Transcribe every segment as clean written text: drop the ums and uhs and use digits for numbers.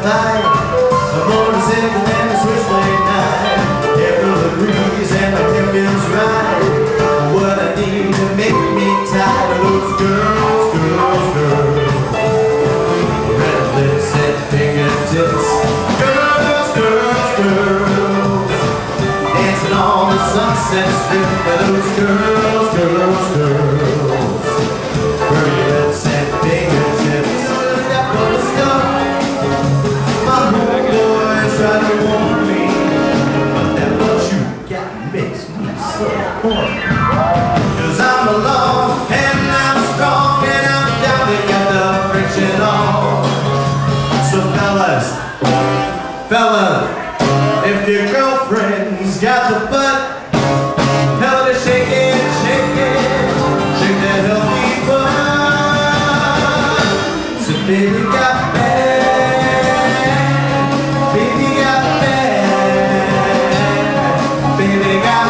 fight. A motorcycle and a switchblade night. April agrees and my temp is right. What I need to make me tired of those girls, girls, girls. Red lips and fingertips. Girls, girls, girls. Dancing on the Sunset Strip for those girls, girls, girls. Pretty lips and fingertips. That was stuff. My homeboys try to warn me, but that what you got makes me so horny. 'Cause I'm alone and I'm strong and I'm down to get the friction on. So fellas, if your girlfriend's got the butt, tell her to shake it, shake it, shake that healthy butt. So baby got bad, baby got bad, baby got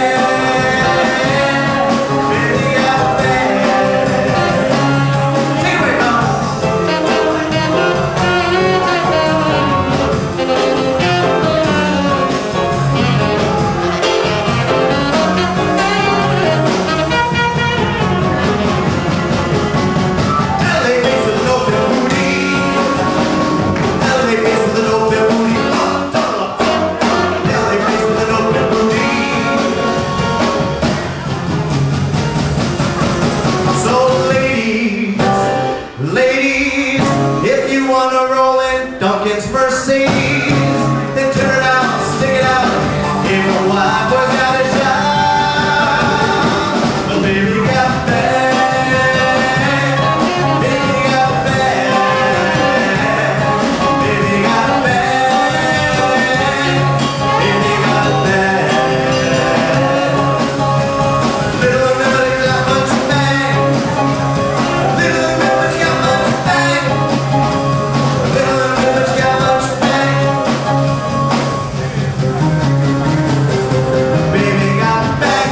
bad, baby got bad. Take it away, mama. Ladies, if you wanna roll in Duncan's Mercedes, then turn it out, stick it out. If a wife was out of shop, but baby got bad, baby got bad, baby got bad, baby got bad. Little remember got much bad. Little remember got much bad. Little remember got much bad. Baby got back.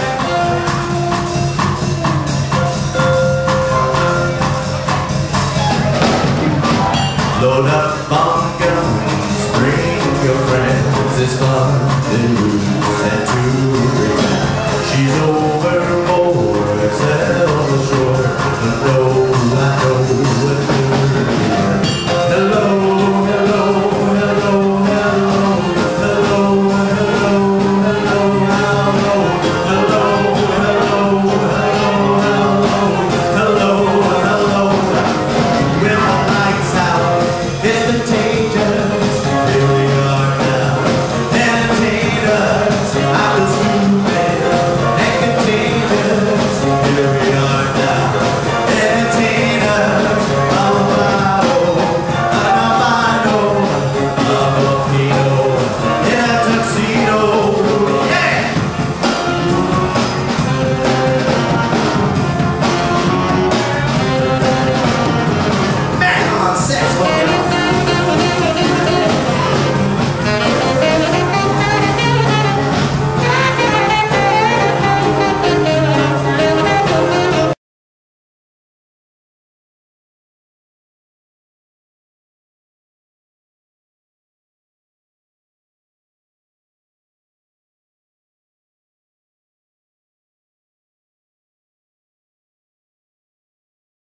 Load up on guns, bring your friends. It's fun to lose and to win.